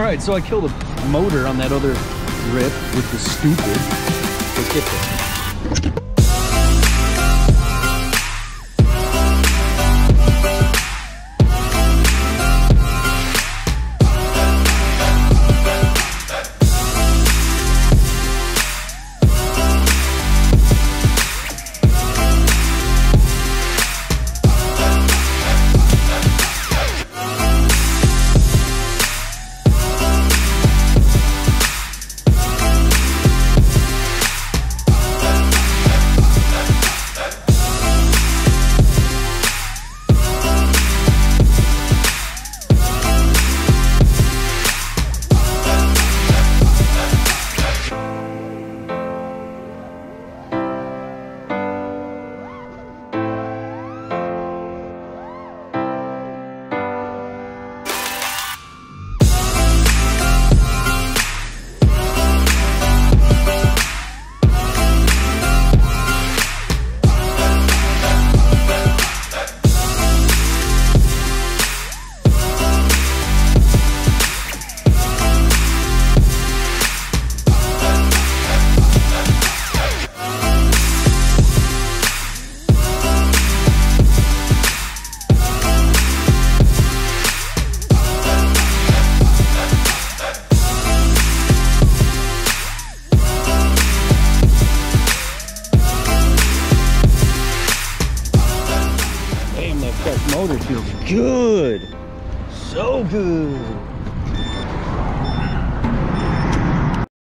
right, so I killed a motor on that other rip with the stupid. Let's get this. Motor feels good, so good.